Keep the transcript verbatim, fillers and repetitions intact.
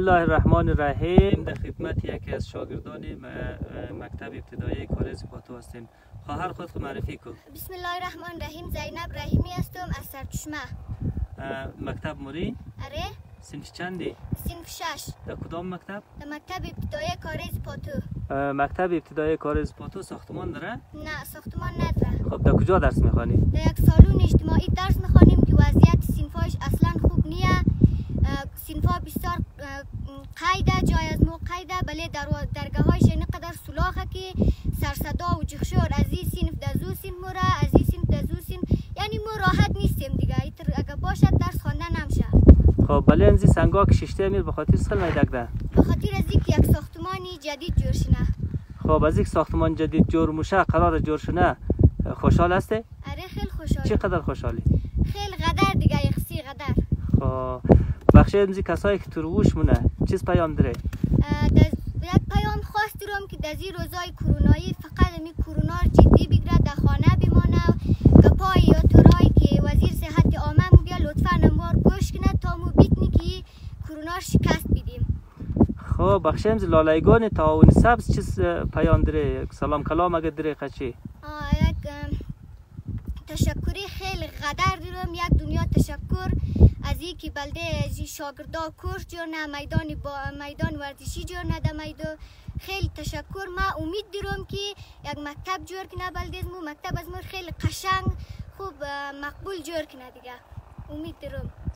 الله الرحمن الرحیم. در خدمت یکی از شاگردان مکتب ابتدایی کالج پاتو هستیم. خواهر خود معرفی کن. بسم الله الرحمن الرحیم. زینب رحیمی هستم از سرچشمه. مکتب موری؟ اره. صنف چندی؟ صنف شش. در کدام مکتب؟ در مکتب ابتدایی کالج پاتو. مکتب ابتدایی کالج پاتو ساختمان داره؟ نه ساختمان نداره. خب در کجا درس میخوانی؟ در یک سالن اجتماعی درس میخوانیم که وضعیت صنفاش اصلا خوب نیه. صنفا بسیار قیده، جای از مو قیده، بله در درگاهایش اینقدر سلاخه که سرصدا و جخشور از این صنف در زو صنف موره، از این صنف در زو صنف، یعنی ما راحت نیستیم دیگه. اگر باشد درس خوانده نمیشه. خب بله انزی سنگا که ششته میر به خاطر سخل میدک ده؟ به خاطر از اینکه یک ساختمانی جدید جور شنه. خب از یک ساختمان جدید جور موشه قرار جور شنه خوشحال هستی؟ اره خیلی خوشحال. چقدر خوشحالی؟ خیلی قدر دیگه، یخسی قدر. خب بخش امزی کسایی که تو روش مونه چیز پیام داره؟ یک پیام خاص دارم که در این روزای کرونایی فقط می کرونا رو جدی بگیره، در خانه بمانه. گپای یا تورایی که وزیر صحت عامه میگه لطفا نموار گوش کنه تا مو بیتنی که کرونا شکست بدیم. خب بخش امزی لالایگان تعاون سبز چیز پیام داره؟ سلام کلام اگه داره قچی؟ یک تشکری خیلی قدر دارم، یک دنیا تشکر از این که بلده از شاگردا کورس جور نه، میدان با میدان ورزشی جور نه در میدان. خیلی تشکر. ما امید دارم که یک مکتب جور کنه بلده از مو مکتب از مو خیلی قشنگ خوب مقبول جور کنه دیگه. امید دارم.